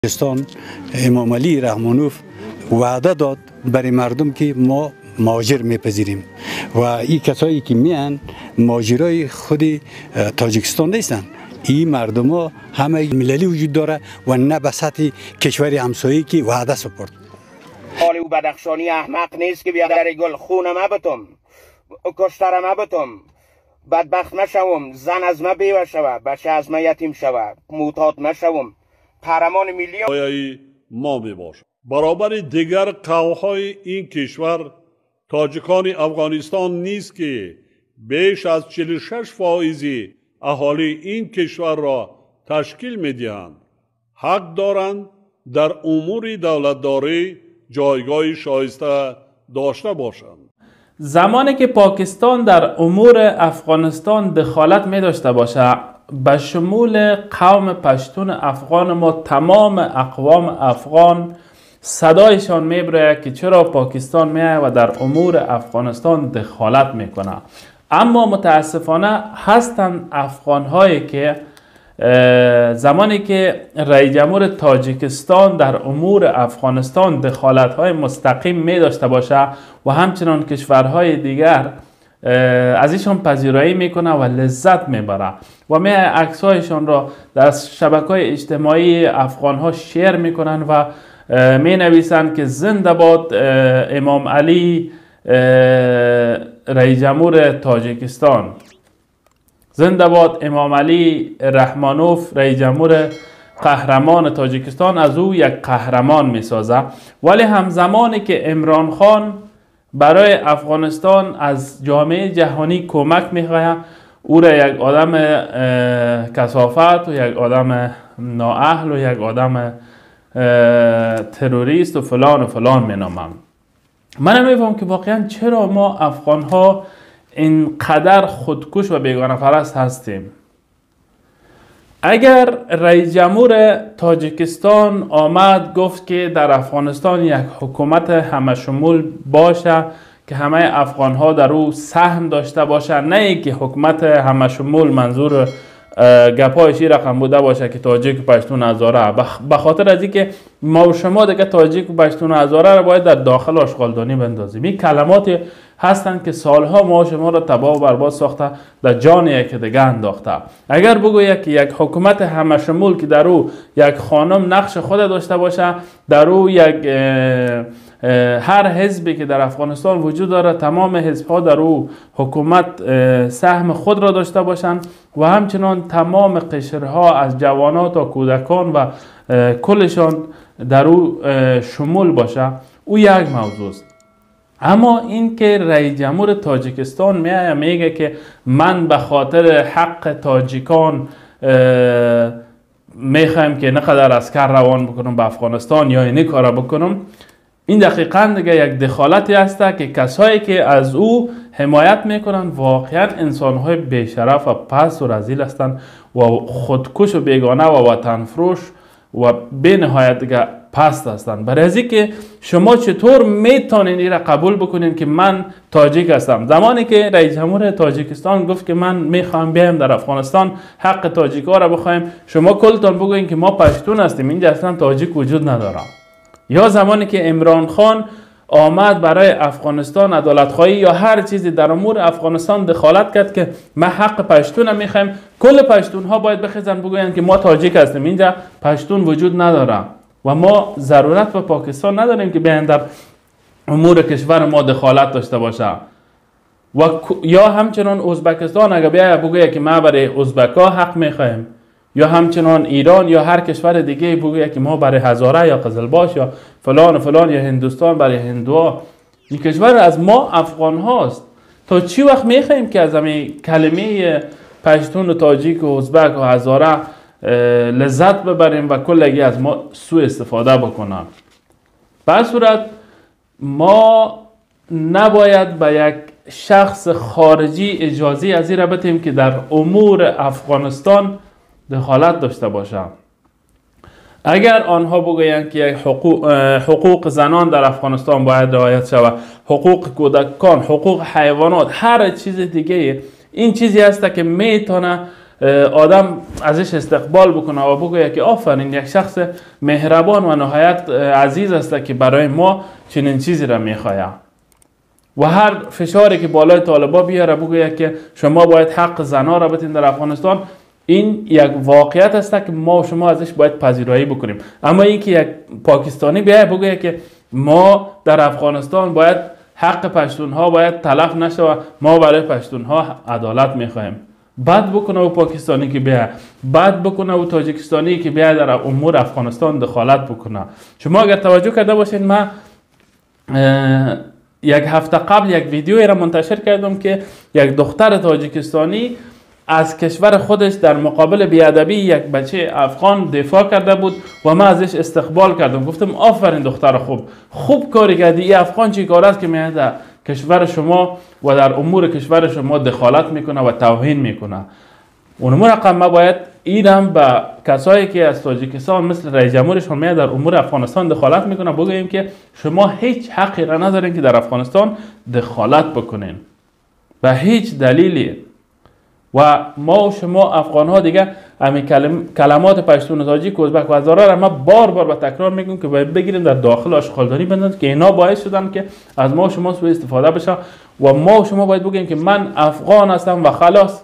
پاکستان امام علی رحمانوف وعده داد برای مردم که ما مهاجر میپذیریم و این کسایی که میان مهاجرای خود تاجیکستان نیستن. این مردم ها همه مللی وجود داره و نه به سطح کشور همسایه که وعده سپرد. حال او بدخشانی احمق نیست که بیا در گل خونم بتم کشترم بتم بدبخت مشوم، زن از ما بیوه شوه، بچه از ما یتیم شوه، معتاد مشوم، قهرمان ملی پایه‌ای ما می باشد. برابر دیگر قوم‌های این کشور تاجیکان افغانستان نیست که بیش از 46% اهالی این کشور را تشکیل می دهند. حق دارند در امور دولتداری جایگاه شایسته داشته باشند. زمانی که پاکستان در امور افغانستان دخالت می داشته باشه، به شمول قوم پشتون افغان ما تمام اقوام افغان صدایشان میبره که چرا پاکستان میایه و در امور افغانستان دخالت میکنه. اما متاسفانه هستند افغان هایی که زمانی که رئیس جمهور تاجیکستان در امور افغانستان دخالت های مستقیم می داشته باشه و همچنان کشورهای دیگر از ایشان پذیرایی میکنه و لذت میبره و می عکس هایشان را در شبکه‌های اجتماعی افغان ها شیر میکنن و می نویسند که زنده باد امام علی رئیس جمهور تاجیکستان، زنده باد امام علی رحمانوف رئیس جمهور قهرمان تاجیکستان، از او یک قهرمان می سازه. ولی همزمانی که عمران خان برای افغانستان از جامعه جهانی کمک میخواهد، او را یک آدم کثافت و یک آدم نااهل و یک آدم تروریست و فلان مینامند. من نمیفهم که واقعا چرا ما افغان ها اینقدر خودکش و بیگانه پرست هستیم. اگر رئیس جمهور تاجیکستان آمد گفت که در افغانستان یک حکومت همه شمول باشه که همه افغان ها در او سهم داشته باشه، نه ای که حکومت همه شمول منظور گپایشی رقم بوده باشه که تاجیک و پشتون هزاره، به خاطر از اینکه ما و شما دیگه تاجیک و پشتون هزاره را باید در داخل آشغالدانی بندازیم. این کلماتی هستند که سالها ما و شما را تباه و برباد ساخته، در جان یک دیگه انداخته. اگر بگوید که یک حکومت همه شمول که در او یک خانم نقش خود داشته باشه، در او یک هر حزبی که در افغانستان وجود داره تمام حزبها در او حکومت سهم خود را داشته باشند و همچنان تمام قشرها از جوانان تا کودکان و کلشان در او شمول باشه، او یک موضوع است. اما این که رئیس جمهور تاجیکستان میگه که من به خاطر حق تاجیکان میخوایم که نقدر عسکر روان بکنم به افغانستان یا این کارا بکنم، این دقیقاً دیگه یک دخالتی است که کسایی که از او حمایت میکنن واقعا انسانهای بیشرف و پست و رذیل هستند و خودکش و بیگانه و وطن فروش و به نهایت دیگه پست هستند. برای از اینکه شما چطور میتونین این را قبول بکنین که من تاجیک هستم؟ زمانی که رئیس جمهور تاجیکستان گفت که من میخوام بیایم در افغانستان حق تاجیکا را بخوایم، شما کلتون بگوین که ما پشتون هستیم، اینجا اصلا تاجیک وجود نداره. یا زمانی که عمران خان آمد برای افغانستان عدالت‌خواهی یا هر چیزی در امور افغانستان دخالت کرد که ما حق پشتون میخوایم، کل پشتون ها باید بخیزن بگوین که ما تاجیک هستیم، اینجا پشتون وجود نداره و ما ضرورت به پاکستان نداریم که بیاین در امور کشور ما دخالت داشته باشه. و یا همچنان ازبکستان اگر بیاید بگوید که ما برای ازبکا حق میخوایم، یا همچنان ایران یا هر کشور دیگه بگوید که ما برای هزاره یا قزلباش یا فلان یا هندوستان برای هندوها. این کشور از ما افغان هاست. تا چی وقت میخوایم که از همین کلمه پشتون و تاجیک و ازبک و هزاره لذت ببریم و کلگی از ما سوء استفاده بکنن؟ به هر صورت ما نباید به یک شخص خارجی اجازه از این را بدیم که در امور افغانستان دخالت داشته باشند. اگر آنها بگویند که حقوق زنان در افغانستان باید رعایت شود، حقوق کودکان، حقوق حیوانات، هر چیز دیگه، این چیزی است که میتونه آدم ازش استقبال بکنه و بگه که آفرین یک شخص مهربان و نهایت عزیز است که برای ما چنین چیزی را میخواه. و هر فشاری که بالای طالبا بیاره بگه که شما باید حق زنا را بتین در افغانستان، این یک واقعیت است که ما و شما ازش باید پذیرایی بکنیم. اما این که یک پاکستانی بیاید بگه که ما در افغانستان باید حق پشتونها باید تلف نشه و ما برای پشتونها عدالت میخواهیم، بد بکنه و پاکستانی که بیاید، بد بکنه و تاجیکستانی که بیاید در امور افغانستان دخالت بکنه. شما اگر توجه کرده باشین، من یک هفته قبل یک ویدیویی را منتشر کردم که یک دختر تاجیکستانی از کشور خودش در مقابل بیادبی یک بچه افغان دفاع کرده بود و من ازش استقبال کردم. گفتم آفرین دختر خوب کاری کردی. این افغان چی کار است که میاد در کشور شما و در امور کشور شما دخالت میکنه و توهین میکنه. اون رقم ما باید ایران با کسایی که از تاجیکستان مثل رئیس جمهورشون میاد در امور افغانستان دخالت میکنه بگوییم که شما هیچ حقی را ندارین که در افغانستان دخالت بکنین و هیچ دلیلی. و ما و شما افغان ها دیگه همین کلمات پشتون، تاجیک، ازبک و هزاره را ما بار بار به تکرار میگیم که باید بگیریم در داخل آشغالدانی بندازیم که اینا باعث شدن که از ما و شما سوء استفاده بشه. و ما و شما باید بگیم که من افغان هستم و خلاص.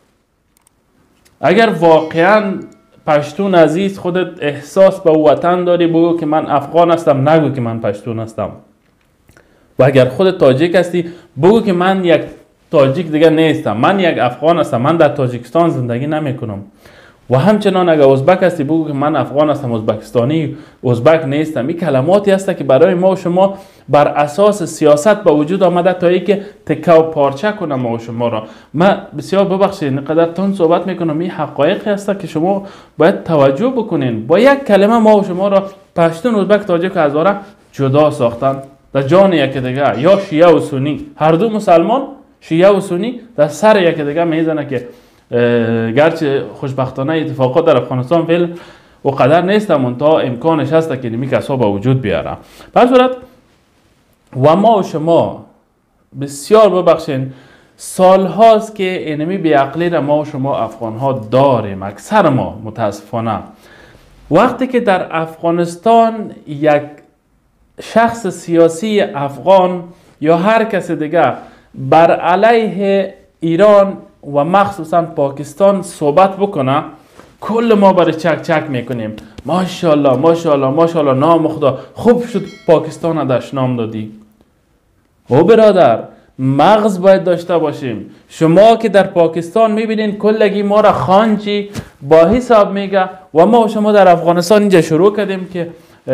اگر واقعا پشتون عزیز خودت احساس به وطن داری، بگو که من افغان هستم، نگو که من پشتون هستم. و اگر خودت تاجیک هستی بگو که من یک تاجیک دیگه نیستم، من یک افغان هستم، من در تاجیکستان زندگی نمی کنم. و همچنان اگر ازبک هستی بگو که من افغان هستم، ازبکستانی، ازبک نیستم. این کلماتی هست که برای ما و شما بر اساس سیاست به وجود آمده تا اینکه تکه و پارچه کنه ما و شما را. من بسیار ببخشید اینقدر تون صحبت میکنم، این حقایقی هست که شما باید توجه بکنین. با یک کلمه ما و شما را پشتون، ازبک، تاجیک و هزاره جدا ساختن در جان یک دیگه، یا شیعه و سنی، هر دو مسلمان شیعه و سنی در سر یک دیگه میزنه که گرچه خوشبختانه اتفاقات در افغانستان فعلا و قدر نیست، منتها امکانش هست که نمی کسا به وجود بیاره. پس صورت و ما و شما بسیار ببخشین سال هاست که اینمی بیعقلی را ما و شما افغان ها داریم، اکثر ما متاسفانه. وقتی که در افغانستان یک شخص سیاسی افغان یا هر کس دیگه بر علیه ایران و مخصوصا پاکستان صحبت بکنه، کل ما برای چک چک میکنیم. ماشاءالله ماشاءالله ماشاءالله، نام خدا، خوب شد پاکستان ازش نام دادی. او برادر، مغز باید داشته باشیم. شما که در پاکستان میبینین کلگی ما را خانجی با حساب میگه و ما و شما در افغانستان اینجا شروع کردیم که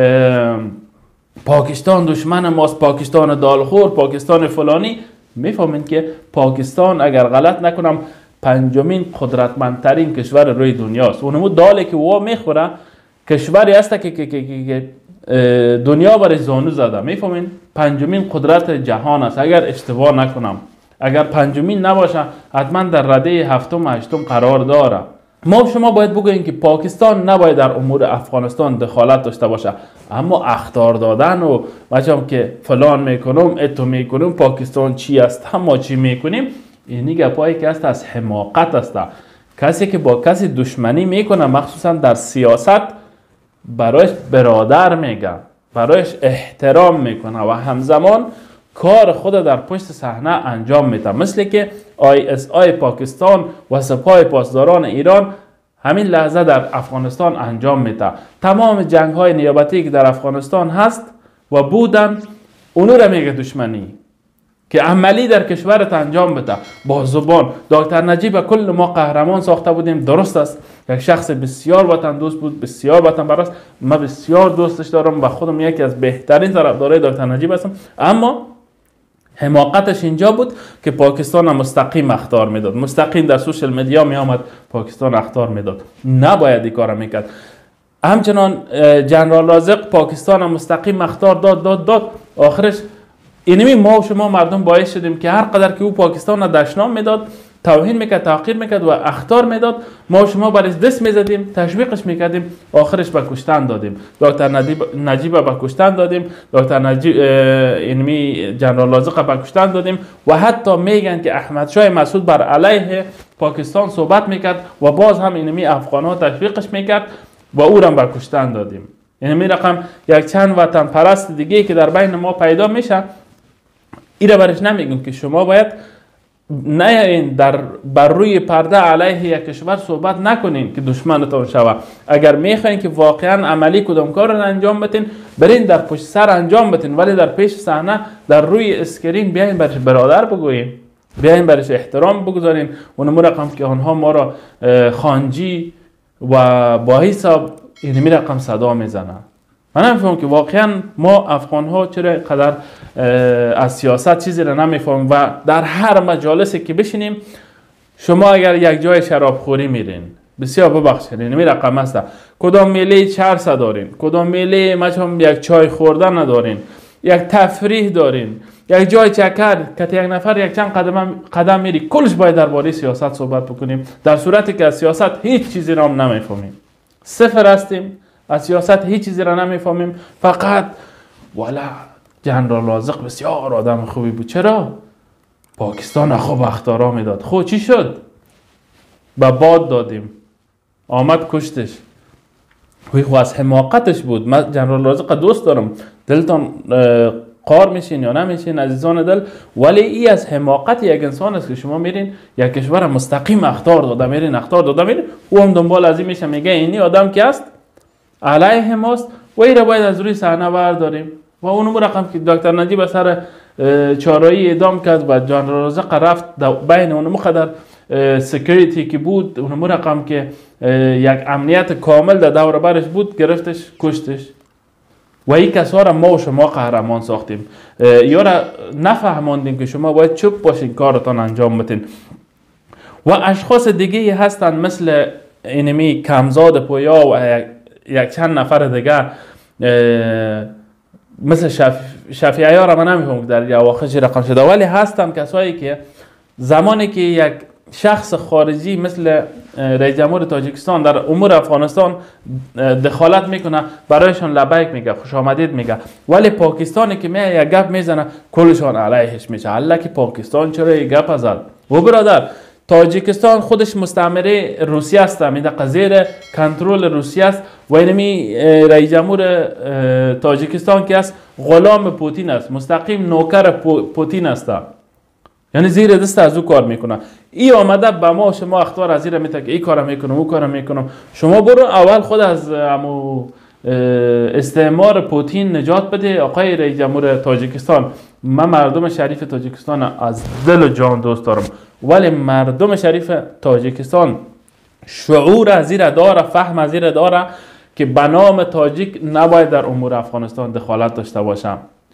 پاکستان دشمن ماست، پاکستان دالخور، پاکستان فلانی. میفهمین که پاکستان اگر غلط نکنم پنجمین قدرتمندترین کشور روی دنیاست. اونمو داله که او میخوره کشوری هست که دنیا برای زانو زده. میفهمین پنجمین قدرت جهان است اگر اشتباه نکنم. اگر پنجمین نباشه حتما در رده هفتم و هشتم قرار داره. ما شما باید بگوییم که پاکستان نباید در امور افغانستان دخالت داشته باشه، اما اخطار دادن و مثلا که فلان میکنم اتو میکنم پاکستان چی است ما چی میکنیم، اینی گپایی که است از حماقت است. کسی که با کسی دشمنی میکنه مخصوصا در سیاست برایش برادر میگه، برایش احترام میکنه و همزمان کار خود در پشت صحنه انجام میده. مثل که ISI پاکستان و سپاه پاسداران ایران همین لحظه در افغانستان انجام میده. تمام جنگ های نیابتی که در افغانستان هست و بودن اونو را میگه دشمنی که عملی در کشورت انجام بده با زبان. دکتر نجیب کل ما قهرمان ساخته بودیم، درست است، یک شخص بسیار وطن دوست بود، بسیار وطن پرست. من بسیار دوستش دارم و خودم یکی از بهترین طرفدارای دکتر نجیب هستم. اما حماقتش اینجا بود که پاکستان مستقیم اخطار میداد، مستقیم در سوشل مدیا می آمد پاکستان اخطار میداد. نباید این کارو میکرد. همچنان جنرال رازق پاکستان مستقیم اخطار داد. آخرش اینمی ما و شما مردم باعث شدیم که هر قدر که او پاکستان را دشنام میداد، توهین میکرد، تحقیر میکرد و اخطار میداد، ما و شما برش دست میزدیم، تشویقش میکردیم، آخرش به کشتن دادیم. دکتر نجیب به کشتن دادیم، دکتر نجیب اینمی جنرال رازق به کشتن دادیم و حتی میگن که احمد شاه مسعود بر علیه پاکستان صحبت میکرد و باز هم اینمی افغان ها تشویقش میکرد و او را به کشتن دادیم. اینمی رقم یک چند وطن پرست دیگه که در بین ما پیدا میشه، ایره برش نمیگم که شما باید نه بر روی پرده علیه یک کشور صحبت نکنین که دشمنتان شوه. اگر میخواین که واقعا عملی کدام کار را انجام بدین، برین در پشت سر انجام بدین، ولی در پیش صحنه در روی اسکرین بیاین برش برادر بگوییم، بیاین برش احترام بگذارین. اونم رقم که آنها ما را خانجی و با حساب اینمی رقم صدا میزنن. من نمیفهم که واقعا ما افغان ها چرا قدر از سیاست چیزی را نمیفهم و در هر مجالسی که بشینیم، شما اگر یک جای شراب خوری میرین، بسیار ببخشید اینمی رقم است، کدام میله چرس دارین، کدام میله مثلا یک چای خوردن ندارین، یک تفریح دارین، یک جای چکر که یک نفر یک چند قدم میری، کلش باید درباره سیاست صحبت بکنیم، در صورتی که از سیاست هیچ چیزی را هم نمیفهمیم. صفر هستیم، از سیاست هیچ چیزی را نمیفهمیم. فقط والا جنرال رازق بسیار آدم خوبی بود، چرا؟ پاکستان خوب اختارا میداد. خب چی شد؟ به باد دادیم، آمد کشتش. خو از حماقتش بود. من جنرال رازق دوست دارم، دلتان قار میشین یا نمیشین عزیزان دل، ولی ای از حماقت یک انسان است که شما میرین یک کشور مستقیم اخطار داده میرین او هم دنبال از این میشه، میگه اینی آدم که است علیه ماست و ای را باید از روی صحنه برداریم. و اونم رقم که دکتر نجیب سر چارایی اعدام کرد و جنرال رازق رفت بین اونم قدر سکیوریتی که بود، اونم رقم که یک امنیت کامل در دور برش بود، گرفتش کشتش. و این کسا را ما و شما قهرمان ساختیم، یا را نفهماندیم که شما باید چوب باشین کارتان انجام بدین. و اشخاص دیگه هستن مثل اینمی کمزاد پویا و یک چند نفر دیگه مثل شفیعی ها را من نمیفهم که در اواخر چی رقم شده، ولی هستن کسایی که زمانی که یک شخص خارجی مثل رئیس جمهور تاجیکستان در امور افغانستان دخالت میکنه، برایشان لبیک میگه، خوش آمدید میگه، ولی پاکستانی که میاد یک گپ میزنه کلشان علیهش میشه. الله که پاکستان چرا یک گپ زد؟ و برادر تاجیکستان خودش مستعمره روسیه است، این زیر کنترل روسیه است و اینمی رئیس جمهور تاجیکستان که است غلام پوتین است، مستقیم نوکر پوتین است، یعنی زیر دست از او کار میکنه. ای آمده به ما شما اختار از زیر میته که ای کارم میکنم او کارم میکنم. شما برو اول خود از استعمار پوتین نجات بده. آقای رئیس جمهور تاجیکستان، من مردم شریف تاجیکستان از دل و جان دوست دارم، ولی مردم شریف تاجیکستان شعور از زیر داره، فهم از زیر داره که به نام تاجیک نباید در امور افغانستان دخالت داشته باشم.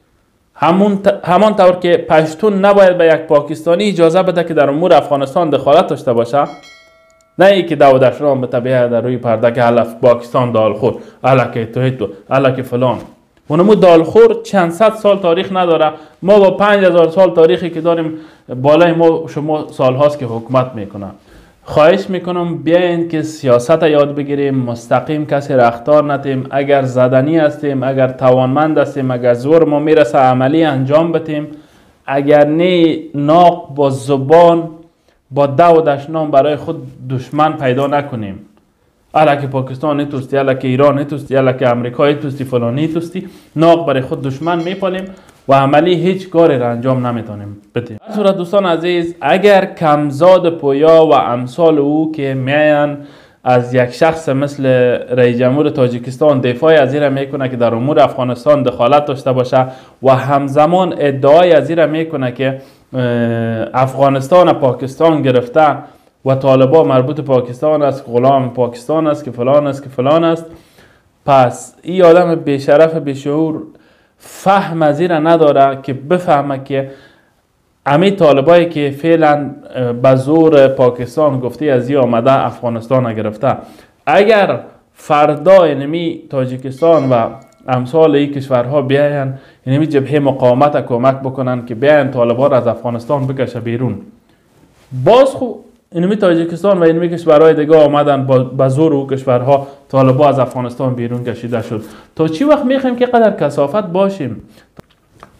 همان طور که پشتون نباید به یک پاکستانی اجازه بده که در امور افغانستان دخالت داشته باشه. نه ای که داودشرام به طبیعه در روی پرده که حالا پاکستان دالخور، حالا که تویتو، حالا که فلان. اونمو دالخور چند صد سال تاریخ نداره. ما با 5000 سال تاریخی که داریم بالای ما شما سال هاست که حکومت میکنه. خواهش میکنم بیاین که سیاست یاد بگیریم، مستقیم کسی را اختار ندیم. اگر زدنی هستیم، اگر توانمند هستیم، اگر زور ما میرسه عملی انجام بدیم، اگر نه ناق با زبان با دو و دشنام برای خود دشمن پیدا نکنیم. الا که پاکستان نتوستی، الا که ایران نتوستی، الا که امریکا نتوستی، فلانی نتوستی، ناق برای خود دشمن میپالیم و عملی هیچ کاری را انجام نمیتونیم بدیم. در صورت دوستان عزیز، اگر کمزاد پویا و امثال او که میان از یک شخص مثل رئیس جمهور تاجیکستان دفاع از این میکنه که در امور افغانستان دخالت داشته باشه و همزمان ادعای از این میکنه که افغانستان پاکستان گرفته و طالبان مربوط پاکستان است، غلام پاکستان است که فلان است که فلان است، پس این آدم بیشرف بیشعور فهم از این نداره که بفهمه که امی طالبایی که فعلا به زور پاکستان گفته از این آمده افغانستان گرفته، اگر فردا اینمی تاجیکستان و امثال این کشورها بیاین اینمی جبهه مقاومت کمک بکنن که بیاین طالبان از افغانستان بکشه بیرون، باز خوب اینمی تاجیکستان و اینمی کشورهای دیگه آمدن با زور او کشورها طالبان از افغانستان بیرون کشیده شد. تا چی وقت میخوایم که قدر کثافت باشیم؟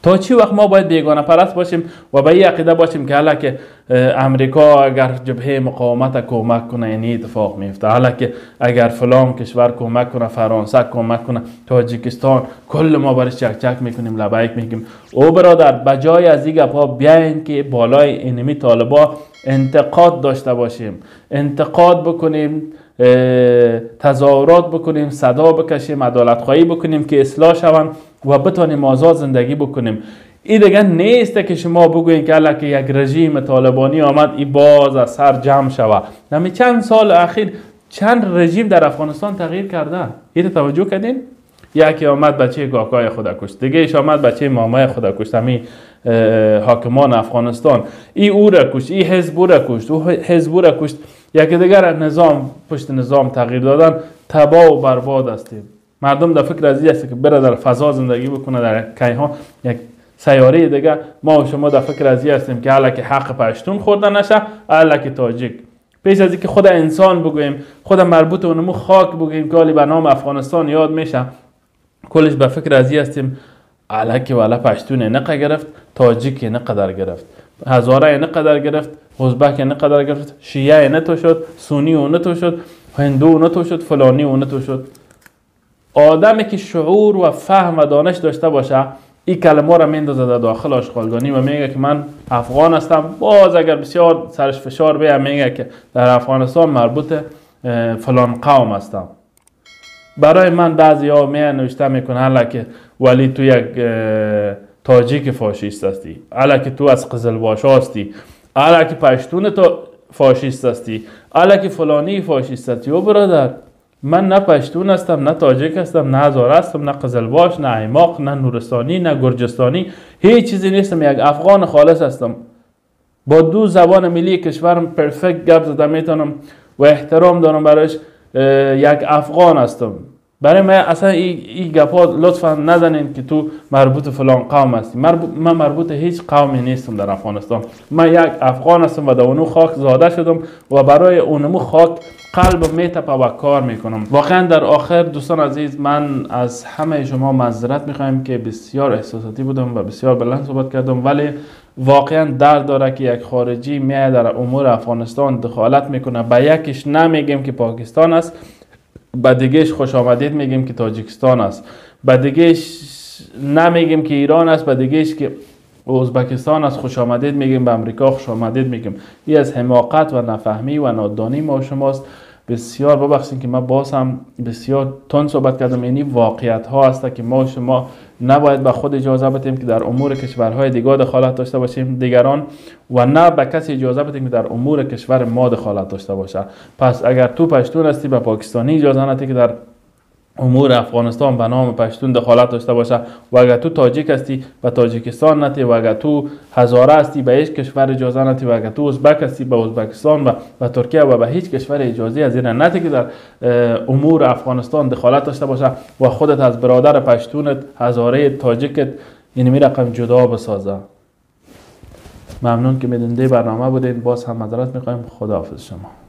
تا چی وقت ما باید بیگانه پرست باشیم و به این عقیده باشیم که حالا که امریکا اگر جبهه مقاومت کمک کنه این اتفاق میفته، حالا که اگر فلان کشور کمک کنه، فرانسه کمک کنه، تاجیکستان، کل ما برش چک چک میکنیم، لبیک میگیم. او برادر بجای از این گپا بیاین که بالای اینمی طالبا انتقاد داشته باشیم، انتقاد بکنیم، تظاهرات بکنیم، صدا بکشیم، عدالت خواهی بکنیم که اصلاح شوند و بتونیم آزاد زندگی بکنیم. این دیگه نیست که شما بگوین که الان که یک رژیم طالبانی آمد این باز از سر جمع شود. نمی چند سال اخیر چند رژیم در افغانستان تغییر کرده، این توجه کردین؟ یکی آمد بچه کاکای خود کشت، دیگه ایش آمد بچه مامای خود کشت، همین حاکمان افغانستان، این او را کشت، این حزب را کشت، او حزب را کشت. یکی دیگر نظام پشت نظام تغییر دادن، تباه و برباد هستیم. مردم در فکر از این است که بره در فضا زندگی بکنه، در کیهان یک سیاره دیگه. ما و شما در فکر از این هستیم که حالا که حق پشتون خورده نشه، حالا که تاجیک. پیش از اینکه خود انسان بگوییم، خود مربوط به اونمو خاک بگوییم که به نام افغانستان یاد میشه، کلش به فکر از این هستیم حالا که والا پشتون نقدر گرفت، تاجیک نقدر گرفت، هزاره نقدر گرفت، ازبک نقدر گرفت، شیعه نتو شد، سونی نتو شد، هندو نتو شد، فلانی نتو شد. آدمی که شعور و فهم و دانش داشته باشه این کلمه را میندازه در داخل آشغالگانی و میگه که من افغان هستم. باز اگر بسیار سرش فشار بیه میگه که در افغانستان مربوط فلان قوم هستم. برای من بعضی ها نوشته میکنه حالا که ولی تو یک تاجیک فاشیست هستی، حالا که تو از قزلباش هستی، حالا که پشتون تو فاشیست هستی، حالا که فلانی فاشیست هستی. او برادر من نه پشتون هستم، نه تاجیک هستم، نه هزاره هستم، نه قزلباش، نه ایماق، نه نورستانی، نه گرجستانی، هیچ چیزی نیستم. یک افغان خالص هستم. با دو زبان ملی کشورم پرفکت گپ زدم میتونم و احترام دارم برایش. یک افغان هستم. برای من اصلا این گپا لطفا نزنین که تو مربوط فلان قوم هستی. من مربوط هیچ قومی نیستم در افغانستان. من یک افغان هستم و در اونو خاک زاده شدم و برای اونمو خاک قلب میتپه و کار میکنم. واقعا در آخر دوستان عزیز، من از همه شما معذرت میخوایم که بسیار احساساتی بودم و بسیار بلند صحبت کردم، ولی واقعا درد داره که یک خارجی میاد در امور افغانستان دخالت میکنه. به یکیش نمیگیم که پاکستان است، به دیگهش خوش آمدید میگیم که تاجیکستان است، به دیگهش نمیگیم که ایران است، به دیگهش که ازبکستان است خوش آمدید میگیم، به امریکا خوش آمدید میگیم. این از حماقت و نفهمی و نادانی ما شماست. بسیار ببخشید که من باز هم بسیار تند صحبت کردم. یعنی واقعیت ها است که ما شما نباید به خود اجازه بدیم که در امور کشورهای دیگر دخالت داشته باشیم دیگران، و نه به کسی اجازه بدیم که در امور کشور ما دخالت داشته باشه. پس اگر تو پشتون هستی به پاکستانی اجازه ندی که در امور افغانستان به نام پشتون دخالت داشته باشه، و اگر تو تاجیک هستی به تاجیکستان نتی، و اگر تو هزاره هستی به هیچ کشور اجازه نتی، و اگر تو ازبک هستی به ازبکستان و به ترکیه و به هیچ کشور اجازه از این نتی که در امور افغانستان دخالت داشته باشه و خودت از برادر پشتونت، هزاره، تاجیکت اینمی رقم جدا بسازه. ممنون که میدونده برنامه بودین. باز هم معذرت میخوایم. خداحافظ شما.